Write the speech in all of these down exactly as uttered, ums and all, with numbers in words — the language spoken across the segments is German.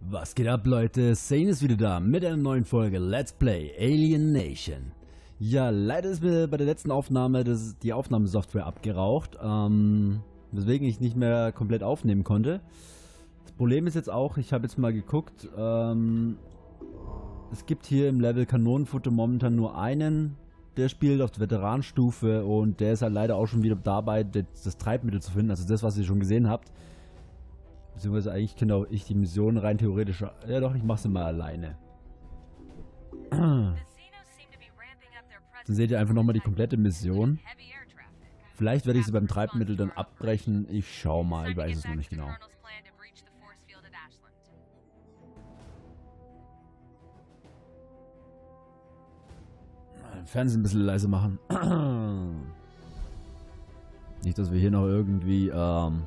Was geht ab, Leute? Zane ist wieder da mit einer neuen Folge Let's Play Alien Nation. Ja, leider ist mir bei der letzten Aufnahme das, die Aufnahmesoftware abgeraucht, ähm, weswegen ich nicht mehr komplett aufnehmen konnte. Das Problem ist jetzt auch, ich habe jetzt mal geguckt, ähm, es gibt hier im Level Kanonenfutter momentan nur einen, der spielt auf der Veteranenstufe und der ist halt leider auch schon wieder dabei, das, das Treibmittel zu finden, also das, was ihr schon gesehen habt. Beziehungsweise eigentlich könnte auch ich die Mission rein theoretisch... Ja doch, ich mache sie mal alleine. Dann seht ihr einfach nochmal die komplette Mission. Vielleicht werde ich sie beim Treibmittel dann abbrechen. Ich schau mal, ich weiß es noch nicht genau. Fernsehen ein bisschen leise machen. Nicht, dass wir hier noch irgendwie... Ähm,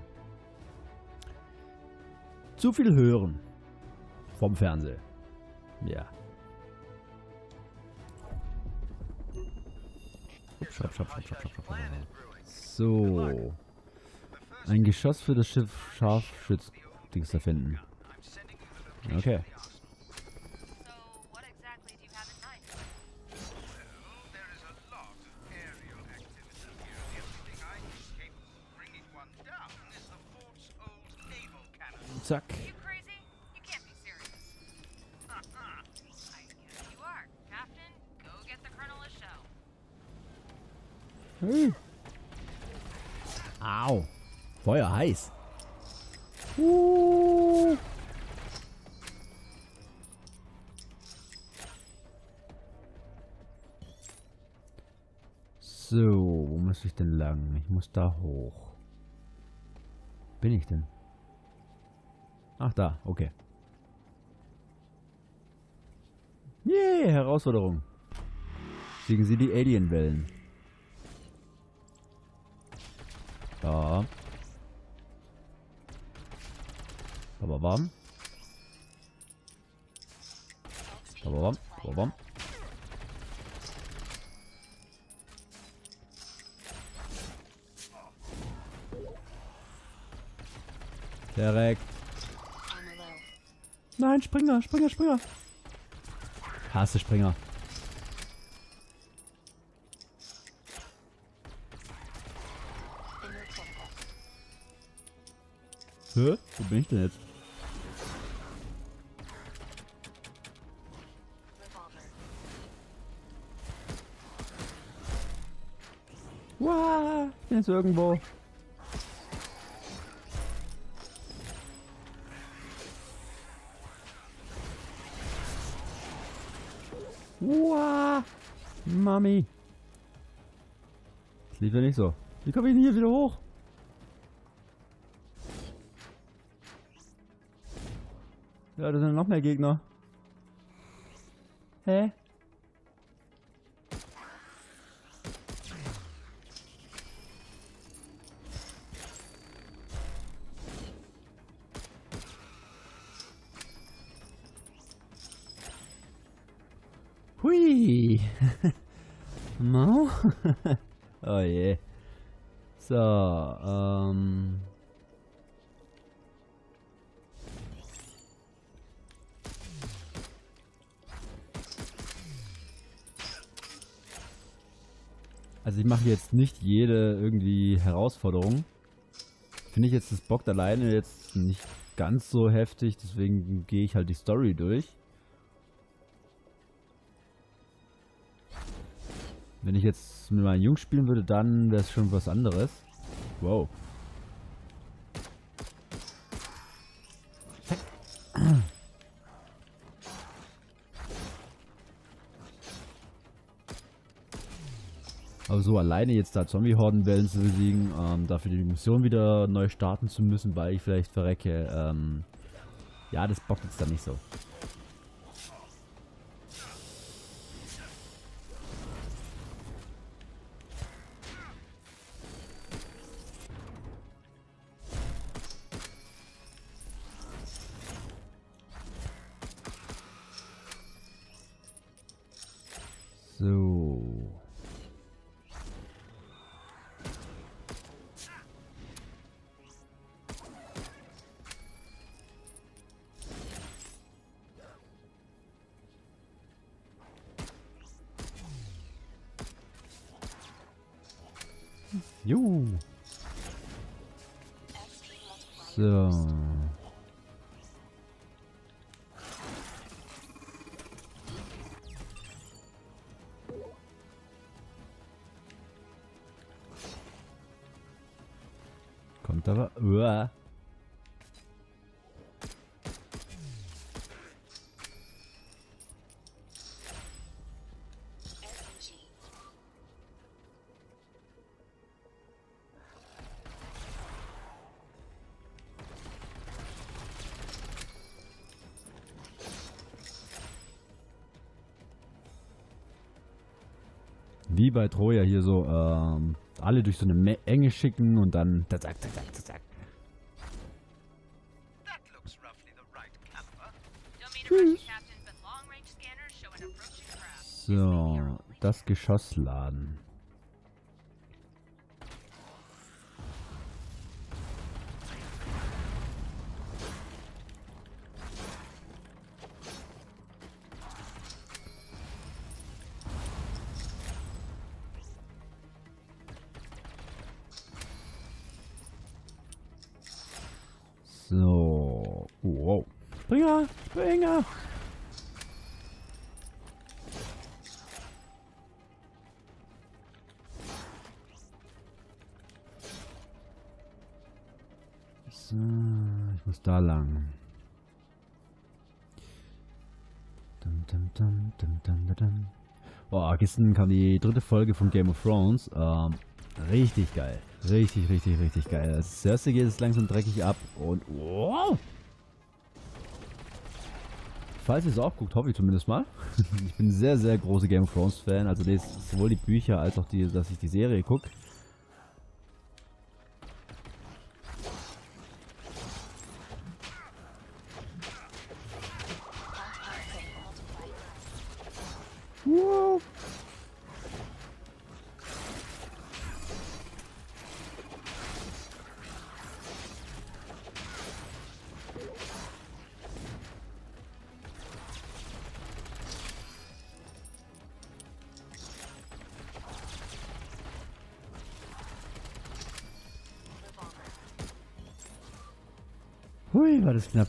zu viel hören vom Fernseher. Ja. Schrapp, schrapp, schrapp, schrapp, schrapp, schrapp. So. Ein Geschoss für das Schiff Scharfschütz-Dings erfinden. Okay. Zack. Hm. Au. Feuer heiß. Uh. So, wo muss ich denn lang? Ich muss da hoch. Bin ich denn? Ach, da, okay. Yay, yeah, Herausforderung. Siegen Sie die Alienwellen. Da. Bababam. Bababam. Bababam. Direkt. Nein, Springer, Springer, Springer. Hasse Springer. Hä? Wo bin ich denn jetzt? Wow, ich bin jetzt irgendwo. Wow, Mami. Das lief ja nicht so. Wie komme ich denn hier wieder hoch? Ja, da sind noch mehr Gegner. Hä? Hui! No? Oh je. So, ähm... Also ich mache jetzt nicht jede irgendwie Herausforderung. Finde ich jetzt das bockt alleine jetzt nicht ganz so heftig, deswegen gehe ich halt die Story durch. Wenn ich jetzt mit meinen Jungs spielen würde, dann wäre es schon was anderes. Wow. Aber so alleine jetzt da Zombie-Horden-Wellen zu besiegen, ähm, dafür die Mission wieder neu starten zu müssen, weil ich vielleicht verrecke, ähm, ja, das bockt jetzt dann nicht so. So. Juhu. So. Kommt aber. Uah. Wie bei Troja hier so, ähm, alle durch so eine Me Enge schicken und dann zack, zack, zack, zack, zack. So, das Geschoss laden. So. Wow. Springer! Springer! So, ich muss da lang. Dum, dum, dum, dum, dum, dum. Boah, gestern kam die dritte Folge von Game of Thrones. Ähm, richtig geil. Richtig, richtig, richtig geil. Das Cersei geht es langsam dreckig ab und wow. Falls ihr es auch guckt, hoffe ich zumindest mal. Ich bin ein sehr, sehr großer Game of Thrones Fan. Also lese sowohl die Bücher als auch die, dass ich die Serie gucke. Wow. Hui, war das knapp.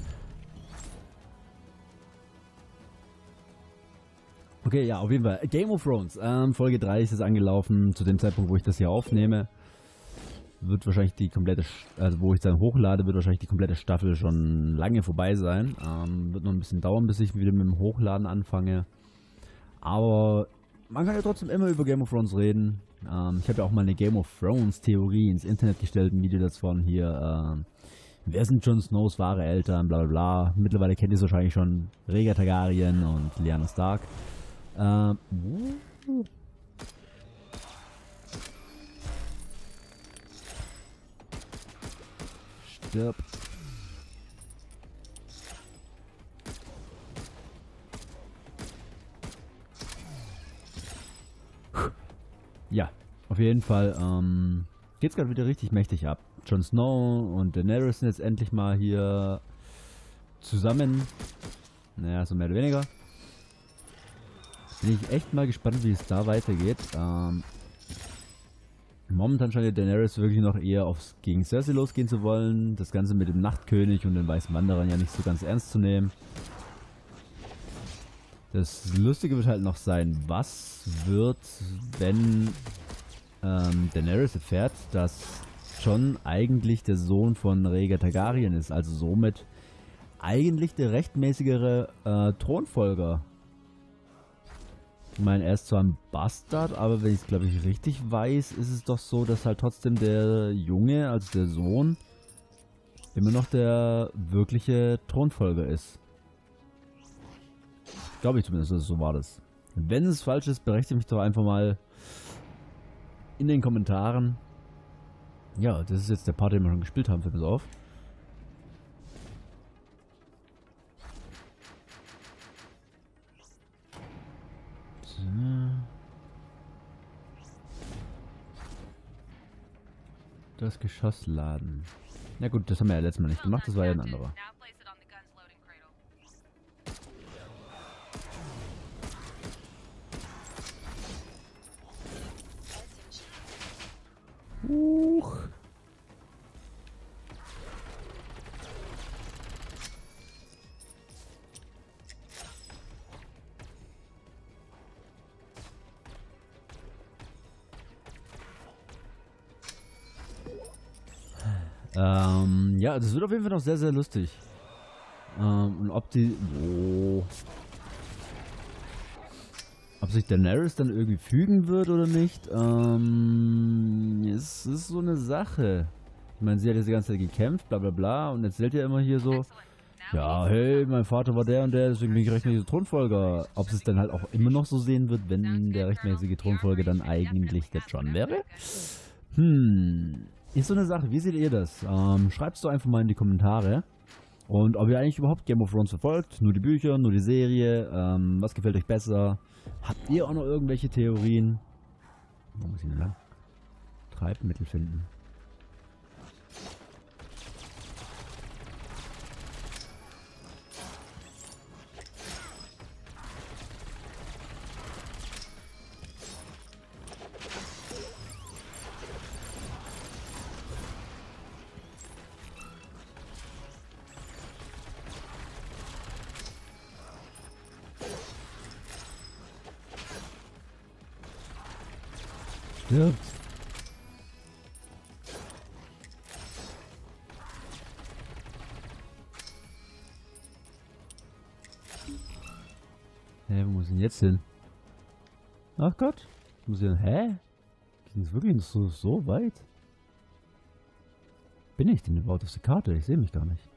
Okay, ja, auf jeden Fall. Game of Thrones. Ähm, Folge drei ist jetzt angelaufen. Zu dem Zeitpunkt, wo ich das hier aufnehme, wird wahrscheinlich die komplette, also wo ich dann hochlade, wird wahrscheinlich die komplette Staffel schon lange vorbei sein. Ähm, wird noch ein bisschen dauern, bis ich wieder mit dem Hochladen anfange. Aber man kann ja trotzdem immer über Game of Thrones reden. Ähm, ich habe ja auch mal eine Game of Thrones Theorie ins Internet gestellt, ein Video davon hier. Ähm, wer sind Jon Snows wahre Eltern, bla bla bla. Mittlerweile kennt ihr es wahrscheinlich schon. Rhaegar Targaryen und Lyanna Stark. Ähm, uh. Stirb. Ja, auf jeden Fall ähm, geht's gerade wieder richtig mächtig ab. Jon Snow und Daenerys sind jetzt endlich mal hier zusammen. Naja, so mehr oder weniger. Bin ich echt mal gespannt, wie es da weitergeht. Ähm, momentan scheint ja Daenerys wirklich noch eher aufs gegen Cersei losgehen zu wollen. Das Ganze mit dem Nachtkönig und den Weißen Wanderern ja nicht so ganz ernst zu nehmen. Das Lustige wird halt noch sein, was wird, wenn ähm, Daenerys erfährt, dass Jon eigentlich der Sohn von Rhaegar Targaryen ist. Also somit eigentlich der rechtmäßigere äh, Thronfolger. Ich meine, er ist zwar ein Bastard, aber wenn ich es glaube ich richtig weiß, ist es doch so, dass halt trotzdem der Junge, also der Sohn, immer noch der wirkliche Thronfolger ist. Glaube ich zumindest, also so war das. Wenn es falsch ist, berechtigt mich doch einfach mal in den Kommentaren. Ja, das ist jetzt der Part, den wir schon gespielt haben, fällt mir so auf. So. Das Geschoss laden. Na gut, das haben wir ja letztes Mal nicht gemacht, das war ja ein anderer. Huch. Ähm, ja, das wird auf jeden Fall noch sehr, sehr lustig. Ähm, und ob die... Oh. Ob sich Daenerys dann irgendwie fügen wird oder nicht, ähm, es ist so eine Sache. Ich meine, sie hat jetzt die ganze Zeit gekämpft, bla bla bla, und erzählt ja immer hier so, ja, hey, mein Vater war der und der, deswegen bin ich rechtmäßiger Thronfolger. Ob sie es dann halt auch immer noch so sehen wird, wenn der rechtmäßige Thronfolger dann eigentlich der Jon wäre? Hm, ist so eine Sache. Wie seht ihr das? Ähm, schreibt es doch einfach mal in die Kommentare. Und ob ihr eigentlich überhaupt Game of Thrones verfolgt, nur die Bücher, nur die Serie, ähm, was gefällt euch besser? Habt ihr auch noch irgendwelche Theorien? Wo muss ich denn lang? Treibmittel finden. Stirbt. Hä, wo muss ich denn jetzt hin? Ach Gott. Muss ich denn, hä? Ging es wirklich so, so weit? Bin ich denn überhaupt auf der Karte? Ich sehe mich gar nicht.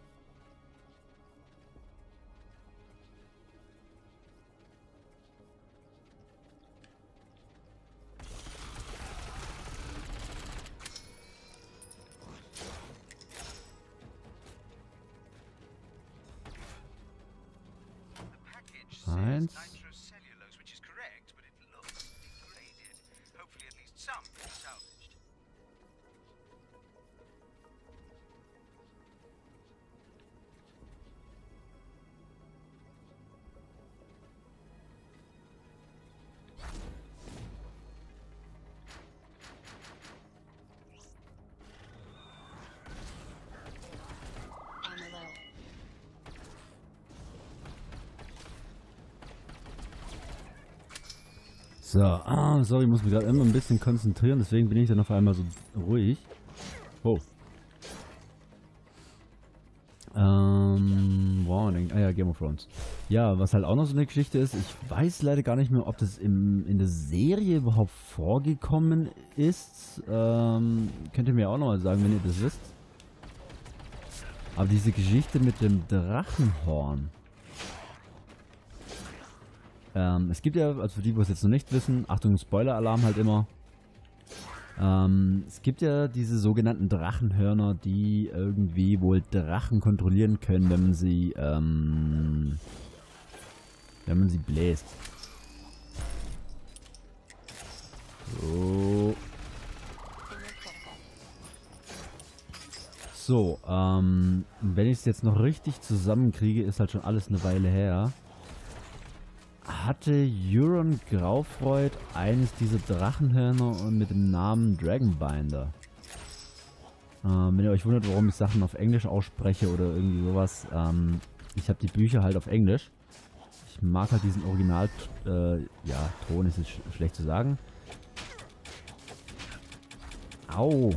Eins. So, ah, sorry, ich muss mich gerade immer ein bisschen konzentrieren, deswegen bin ich dann auf einmal so ruhig. Oh. Ähm, wow, ah ja, Game of Thrones. Ja, was halt auch noch so eine Geschichte ist, ich weiß leider gar nicht mehr, ob das im, in der Serie überhaupt vorgekommen ist. Ähm, könnt ihr mir auch nochmal sagen, wenn ihr das wisst. Aber diese Geschichte mit dem Drachenhorn. Ähm, es gibt ja, also für die, die es jetzt noch nicht wissen, Achtung, Spoiler-Alarm halt immer. Ähm, es gibt ja diese sogenannten Drachenhörner, die irgendwie wohl Drachen kontrollieren können, wenn man sie, ähm, wenn man sie bläst. So. So, ähm, wenn ich es jetzt noch richtig zusammenkriege, ist halt schon alles eine Weile her. Hatte Euron Graufreud eines dieser Drachenhörner mit dem Namen Dragonbinder. Ähm, wenn ihr euch wundert, warum ich Sachen auf Englisch ausspreche oder irgendwie sowas, ähm, ich habe die Bücher halt auf Englisch. Ich mag halt diesen Original, äh, ja, Ton ist jetzt sch schlecht zu sagen. Au!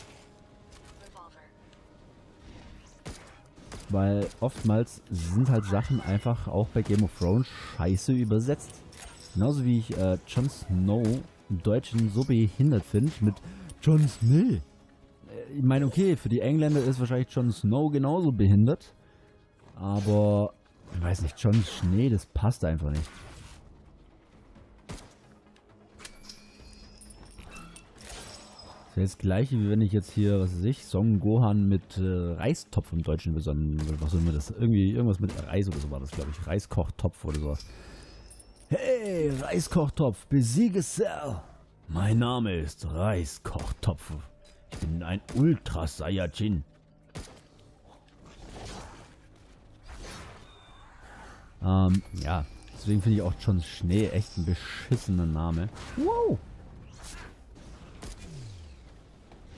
Weil oftmals sind halt Sachen einfach auch bei Game of Thrones scheiße übersetzt. Genauso wie ich äh, Jon Snow im Deutschen so behindert finde mit Jon Snow. Ich meine, okay, für die Engländer ist wahrscheinlich Jon Snow genauso behindert. Aber, ich weiß nicht, Jon Schnee, das passt einfach nicht. Das ist das gleiche, wie wenn ich jetzt hier, was weiß ich, Son Gohan mit äh, Reistopf im Deutschen besonnen, was soll man das, irgendwie, irgendwas mit Reis oder so war das, glaube ich, Reiskochtopf oder so. Hey, Reiskochtopf, besiege Cell. Mein Name ist Reiskochtopf. Ich bin ein Ultra Saiyajin. Ähm, ja, deswegen finde ich auch Jon Schnee echt ein beschissener Name. Wow.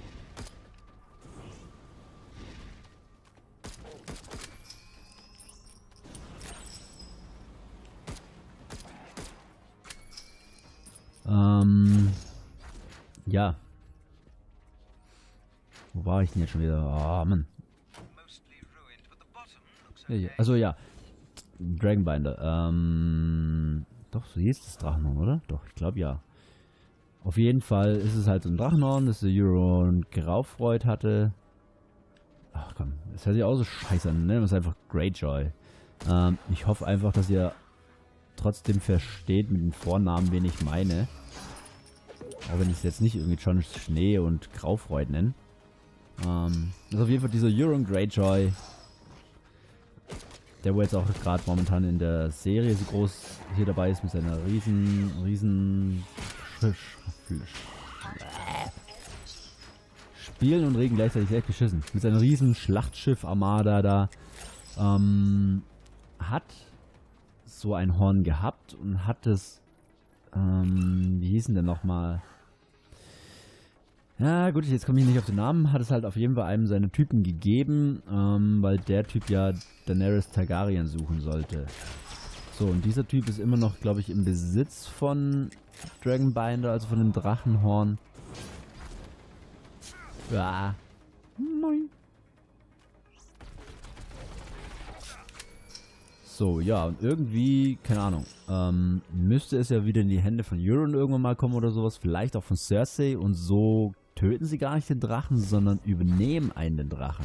Ja. Wo war ich denn jetzt schon wieder? Ah, oh, Mann. Ja, ja. Also ja. Dragonbinder. Ähm. Doch, so hieß das Drachenhorn, oder? Doch, ich glaube ja. Auf jeden Fall ist es halt so ein Drachenhorn, das der Euron Graufreud hatte. Ach komm, das hört sich auch so scheiße an. Nennen wir es einfach Greyjoy. Ähm, ich hoffe einfach, dass ihr trotzdem versteht mit den Vornamen, wen ich meine. Auch wenn ich es jetzt nicht irgendwie Jon Schnee und Graufreud nenne. Ähm, das ist auf jeden Fall dieser Euron Greyjoy. Der wo jetzt auch gerade momentan in der Serie so groß hier dabei ist mit seiner riesen, riesen Spielen und Regen gleichzeitig echt geschissen. Mit seiner riesen Schlachtschiff-Armada da. Ähm, hat so ein Horn gehabt und hat es, ähm, wie hieß denn der nochmal? Ja gut, jetzt komme ich nicht auf den Namen, hat es halt auf jeden Fall einem seiner Typen gegeben, ähm, weil der Typ ja Daenerys Targaryen suchen sollte. So, und dieser Typ ist immer noch, glaube ich, im Besitz von Dragonbinder, also von dem Drachenhorn. Ja. Moin. So, ja, und irgendwie, keine Ahnung, ähm, müsste es ja wieder in die Hände von Euron irgendwann mal kommen oder sowas, vielleicht auch von Cersei, und so töten sie gar nicht den Drachen, sondern übernehmen einen den Drachen.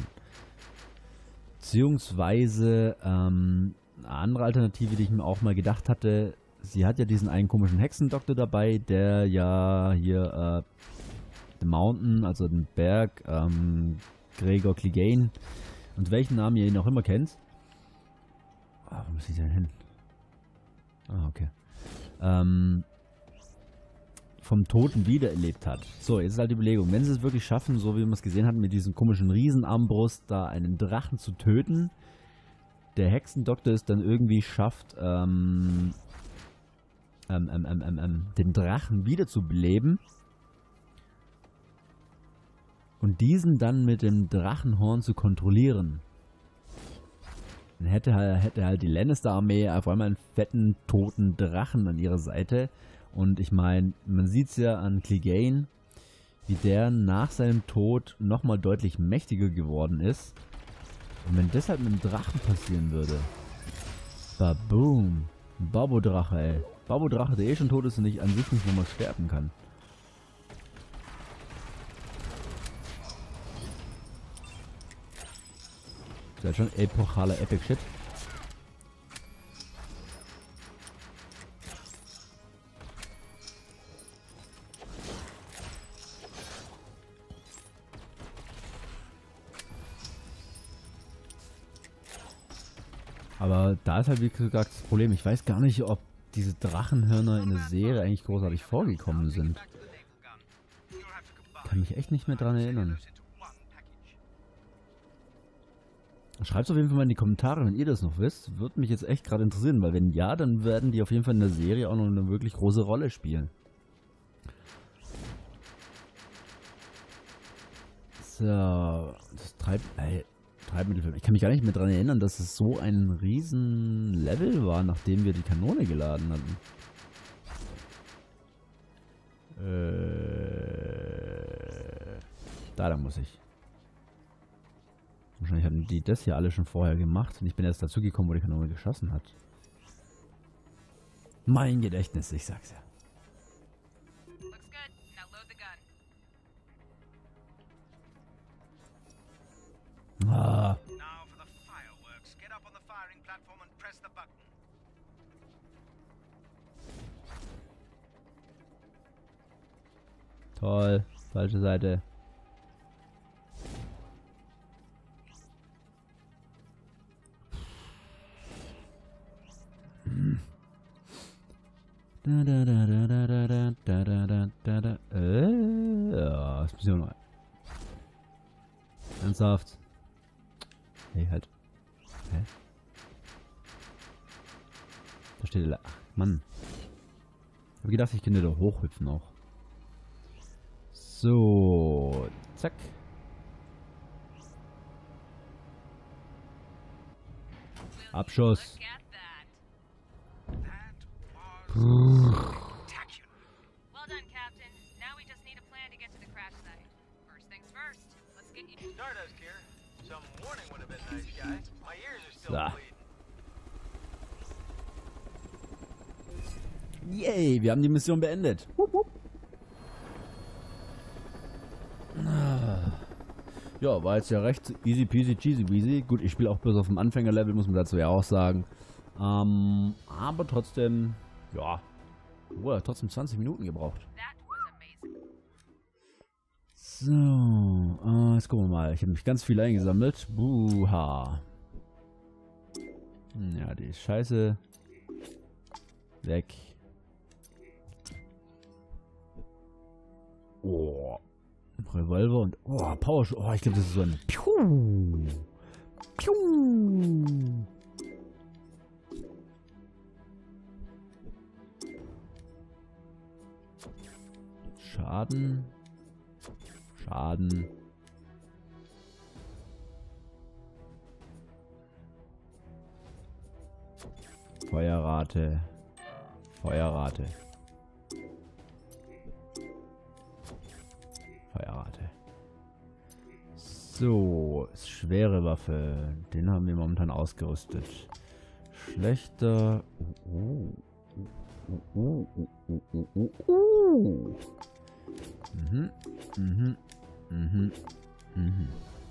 Beziehungsweise, ähm, eine andere Alternative, die ich mir auch mal gedacht hatte, sie hat ja diesen einen komischen Hexendoktor dabei, der ja hier, äh, The Mountain, also den Berg, ähm, Gregor Clegane, und welchen Namen ihr ihn auch immer kennt. Ah, wo muss ich denn hin? Ah, okay. Ähm, vom Toten wiedererlebt hat. So, jetzt ist halt die Überlegung, wenn sie es wirklich schaffen, so wie wir es gesehen hatten, mit diesem komischen Riesenarmbrust, da einen Drachen zu töten, der Hexendoktor es dann irgendwie schafft, ähm, ähm, ähm, ähm, ähm, ähm, den Drachen wiederzubeleben und diesen dann mit dem Drachenhorn zu kontrollieren. Dann hätte, hätte halt die Lannister-Armee auf einmal einen fetten, toten Drachen an ihrer Seite. Und ich meine, man sieht es ja an Clegane, wie der nach seinem Tod nochmal deutlich mächtiger geworden ist. Und wenn das halt mit dem Drachen passieren würde. Baboom. Babodrache, ey. Babodrache, der eh schon tot ist und nicht an sich nicht nochmal sterben kann. Das ist halt schon epochaler Epic Shit. Aber da ist halt wie gesagt das Problem. Ich weiß gar nicht, ob diese Drachenhörner in der Serie eigentlich großartig vorgekommen sind. Kann mich echt nicht mehr dran erinnern. Schreibt es auf jeden Fall mal in die Kommentare, wenn ihr das noch wisst. Würde mich jetzt echt gerade interessieren, weil wenn ja, dann werden die auf jeden Fall in der Serie auch noch eine wirklich große Rolle spielen. So, das Treib... Ey, Treibmittel. Ich kann mich gar nicht mehr daran erinnern, dass es so ein riesen Level war, nachdem wir die Kanone geladen hatten. Äh, da, da muss ich. Wahrscheinlich hatten die das hier alle schon vorher gemacht und ich bin erst dazu gekommen, wo die Kanone geschossen hat. Mein Gedächtnis, ich sag's ja. Ah. Toll, falsche Seite. Da da da da da da da da da da da. Äh, ja, das muss ich auch noch. Ernsthaft. Hey, halt. Hä? Da steht der. Ach, Mann. Ich hab gedacht, ich könnte da hochhüpfen auch. So. Zack. Abschuss. So. Yay, wir haben die Mission beendet. Ja, war jetzt ja recht easy peasy cheesy weasy. Gut, ich spiele auch bloß auf dem Anfängerlevel, muss man dazu ja auch sagen. Ähm, aber trotzdem, ja, oh, er hat trotzdem zwanzig Minuten gebraucht. So, äh, jetzt gucken wir mal. Ich habe mich ganz viel eingesammelt. Buha. Ja, die Scheiße. Weg. Oh. Revolver und... Oh, Power... Oh, ich glaube, das ist so ein... Piu. Piu. Schaden. Schaden. Feuerrate. Feuerrate. Feuerrate. So, schwere Waffe. Den haben wir momentan ausgerüstet. Schlechter. Uh, uh, uh, uh, uh, uh, uh, uh. Mhm, mhm, mhm, mhm.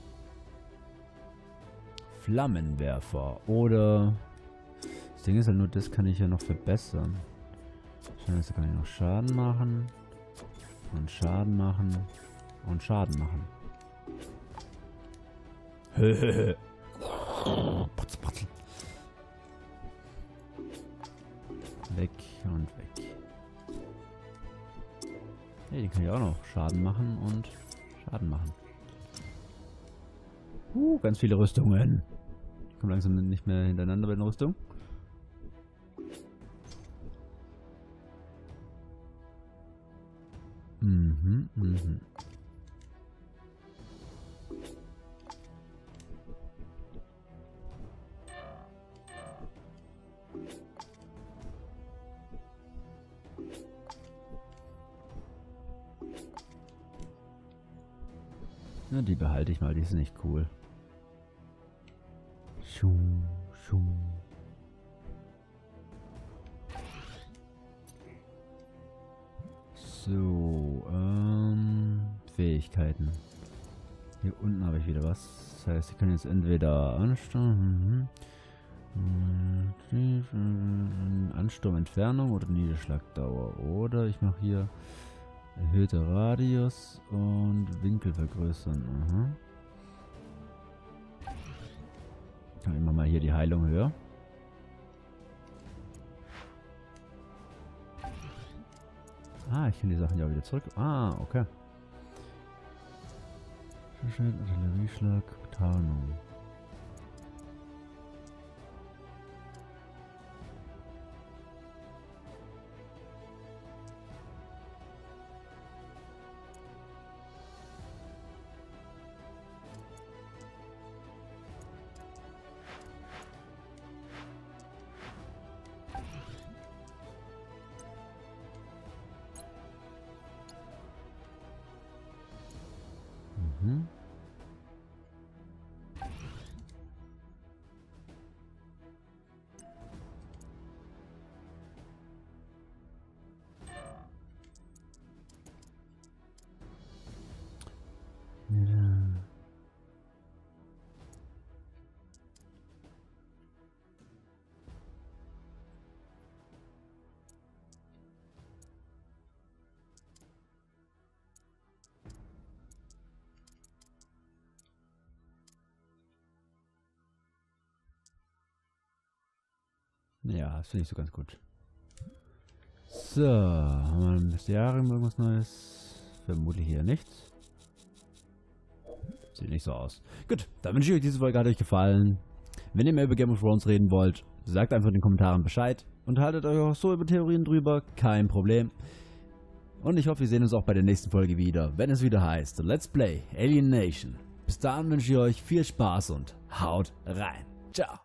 Flammenwerfer. Oder... Das Ding ist halt nur, das kann ich ja noch verbessern. Scheiße, kann ich noch Schaden machen. Und Schaden machen. Und Schaden machen. Weg und weg. Hey, den kann ich auch noch Schaden machen und Schaden machen. Uh, ganz viele Rüstungen. Ich komme langsam nicht mehr hintereinander bei den Rüstungen. Mhm, mhm. Ja, die behalte ich mal, die ist nicht cool. Schum, schum. So, ähm, Fähigkeiten. Hier unten habe ich wieder was. Das heißt, ich kann jetzt entweder Ansturm, mhm. Ansturm, Entfernung oder Niederschlagdauer. Oder ich mache hier erhöhter Radius und Winkel vergrößern. Aha. Dann immer mal hier die Heilung höher. Ah, ich kann die Sachen ja wieder zurück. Ah, okay. Artillerieschlag, Tarnung. Mhm. Ja. Ja, das finde ich so ganz gut. So, haben wir ein Mysterium, irgendwas Neues? Vermutlich hier nichts. Sieht nicht so aus. Gut, dann wünsche ich euch, diese Folge hat euch gefallen. Wenn ihr mehr über Game of Thrones reden wollt, sagt einfach in den Kommentaren Bescheid und haltet euch auch so über Theorien drüber, kein Problem. Und ich hoffe, wir sehen uns auch bei der nächsten Folge wieder, wenn es wieder heißt Let's Play Alien Nation. Bis dahin wünsche ich euch viel Spaß und haut rein. Ciao.